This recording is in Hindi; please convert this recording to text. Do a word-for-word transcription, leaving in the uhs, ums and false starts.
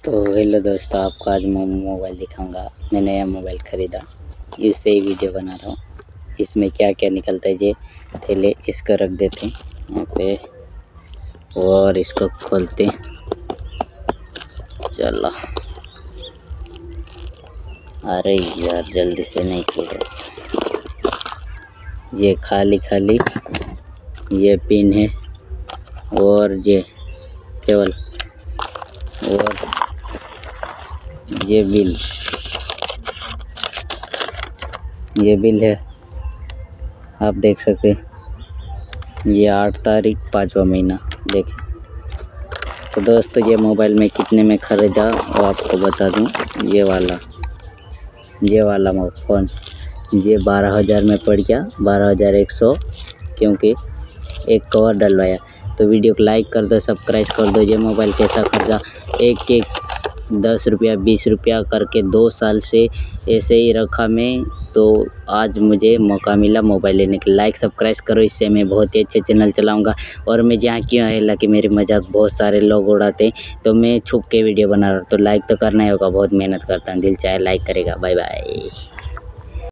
तो हेलो दोस्तों, आपको आज मैं मोबाइल दिखाऊंगा। मैं नया मोबाइल ख़रीदा, इससे ही वीडियो बना रहा हूँ। इसमें क्या क्या निकलता है ये पहले इसको रख देते हैं यहाँ पे और इसको खोलते। चलो, अरे यार जल्दी से नहीं खुल रहा। ये खाली खाली ये पिन है और ये केवल और ये बिल ये बिल है, आप देख सकते हैं। ये आठ तारीख पाँचवा महीना देखें। तो दोस्तों, ये मोबाइल में कितने में ख़रीदा वो आपको बता दूं। ये वाला ये वाला फ़ोन ये बारह हज़ार में पड़ गया, बारह हज़ार एक सौ, क्योंकि एक कवर डलवाया। तो वीडियो को लाइक कर दो, सब्सक्राइब कर दो। ये मोबाइल कैसा खरीदा, एक एक दस रुपया बीस रुपया करके दो साल से ऐसे ही रखा मैं। तो आज मुझे मौका मिला मोबाइल लेने के। लाइक सब्सक्राइब करो, इससे मैं बहुत ही अच्छे चैनल चलाऊंगा। और मैं जहाँ क्यों है कि मेरी मजाक बहुत सारे लोग उड़ाते, तो मैं छुप के वीडियो बना रहा हूँ। तो लाइक तो करना ही होगा, बहुत मेहनत करता हूँ। दिल चाहे लाइक करेगा। Bye bye.